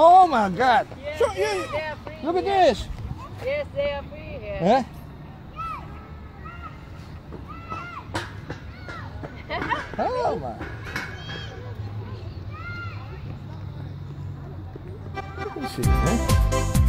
Oh my God! Yes, So, yes, they are free look at here. this. Yes, they are free here. Eh? Oh my! Let me see. Eh?